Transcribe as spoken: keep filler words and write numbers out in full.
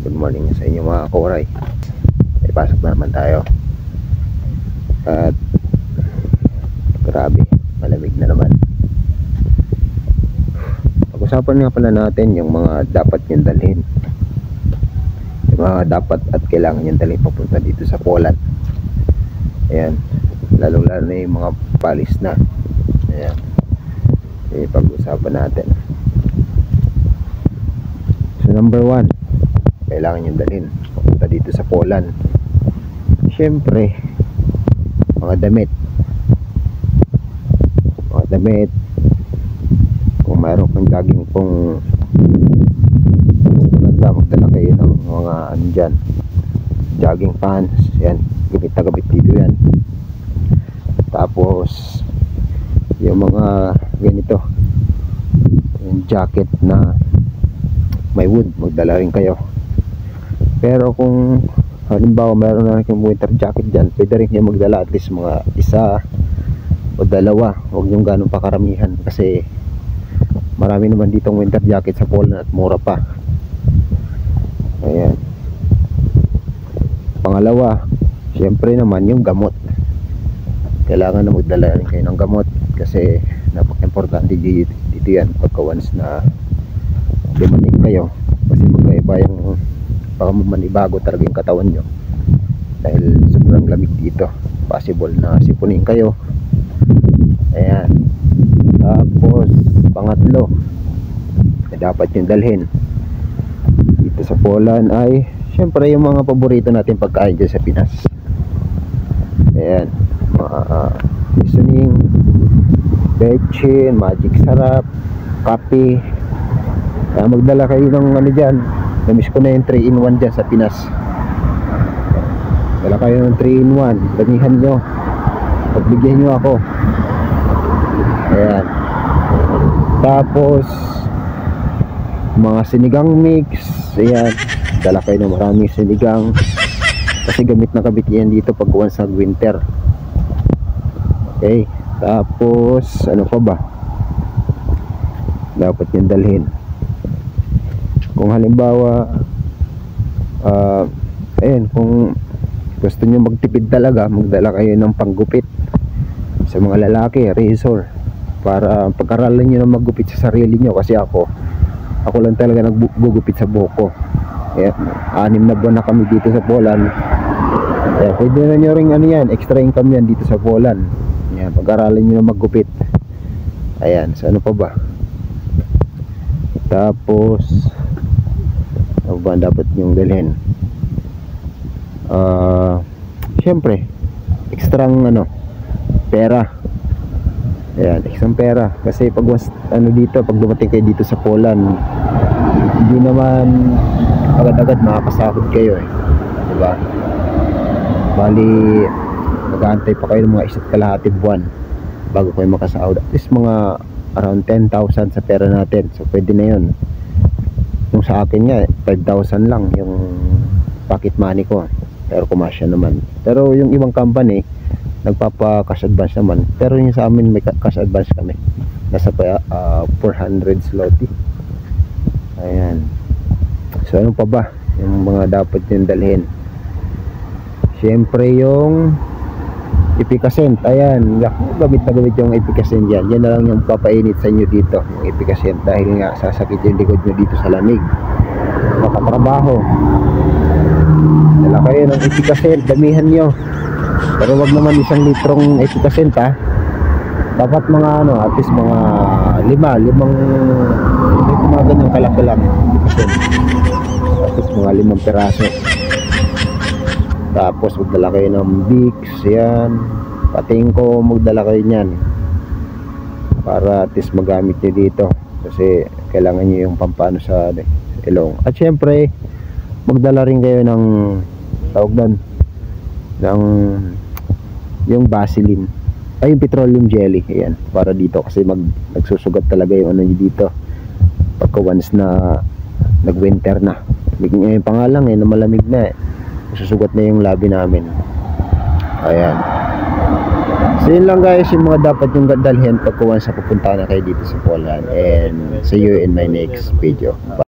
Good morning sa inyo mga koray. Ay pasok na naman tayo. At grabe, malamig na naman. Pag-usapan nga pala natin yung mga dapat niyong dalhin, yung mga dapat at kailangan niyong dalhin papunta dito sa Poland. Ayan, lalong lalo na yung mga palis na. Ayan, e, pag-usapan natin. So number one, kailangan niyong dalhin papunta dito sa Poland, syempre mga damit. Mga damit, kung mayroon kang jogging pong maganda, magdala kayo ng mga ano dyan, jogging pants. Yan, gabit na gabit dito yan. Tapos yung mga ganito, yung jacket na may wood, magdala rin kayo. Pero kung halimbawa meron na kayong winter jacket dyan, pwede rin kayo magdala at least mga isa o dalawa. Huwag yung ganong pakaramihan kasi marami naman ditong winter jacket sa Poland at mura pa. Ayan. Pangalawa, syempre naman yung gamot. Kailangan na magdala rin kayo ng gamot kasi napaka-importante dito, dito yan pagka once na dumating kayo, kasi magkaiba yung baka manibago talaga yung katawan nyo dahil sobrang lamig dito. Possible na sipunin kayo. Ayan. Tapos pangatlo na dapat yung dalhin dito sa Poland ay syempre yung mga paborito natin pagkain dyan sa Pinas. Ayan, mga uh, seasoning, bechin, magic sarap, kape. Kaya magdala kayo ng ano dyan. Namiss ko na yung three in one dyan sa Pinas. Dala kayo ng three in one. Damihan nyo, pagbigyan nyo ako. Ayan. Tapos mga sinigang mix. Ayan, dala kayo ng maraming sinigang kasi gamit na kabit yan dito pag once nag winter. Okay. Tapos ano pa ba dapat nyo dalhin? Kung halimbawa uh, ayun, kung gusto nyo magtipid talaga, magdala kayo ng panggupit sa mga lalaki, razor, para pagkaralan nyo na maggupit sa sarili nyo. Kasi ako ako lang talaga naggugupit sa buhok ko. Ayan, anim na buwan na kami dito sa Poland. Ayan, pwede na nyo rin ano yan, extra income yan dito sa Poland. Ayan, pag-aralan nyo na maggupit. Ayan, so ano pa ba? Tapos ano ba dapat nyong dalhin? Uh, syempre ekstrang ano, pera. Ayan, ekstrang pera. Kasi pag was, ano dito, pag dumating kayo dito sa Poland, hindi naman agad-agad makakasahod kayo eh, diba? Bali mag-aantay pa kayo ng mga isa't kalahati buwan bago kayo makasahod. At least mga around ten thousand sa pera natin. So pwede na yun. Yung sa akin nga five thousand lang yung pocket money ko, pero kumasya naman. Pero yung ibang company nagpapa cash advance naman, pero yung sa amin may cash advance kami, nasa uh, four hundred zloty. Ayan. So ano pa ba yung mga dapat yung dalhin? Syempre yung Epicacent. Ayan, gamit na gamit yung Epicacent dyan. Yan na lang yung papainit sa inyo dito, yung Epicacent, dahil nga sasakit yung likod nyo dito sa lamig makatrabaho. Dala kayo ng Epicacent, damihan nyo. Pero wag naman isang litrong Epicacent ha. Dapat mga ano, at least mga lima, limang ito mga ganyang kalaki lang Epicacent. At least mga limang piraso. Tapos magdala kayo ng Vicks. Yan, pating ko magdala kayo nyan para at least magamit nyo dito kasi kailangan nyo yung pampano sa ilong. At syempre magdala rin kayo ng tawag doon ng yung Vaseline ay yung petroleum jelly. Ayan, para dito kasi mag, nagsusugat talaga yung ano nyo dito pagka once na nag winter na. Bigyan yung pangalan eh na malamig na eh, susugat na yung labi namin. Ayan. So yun lang guys, yung mga dapat yung dalhin pag once sa pupunta na kayo dito sa Poland. And see you in my next video. Bye.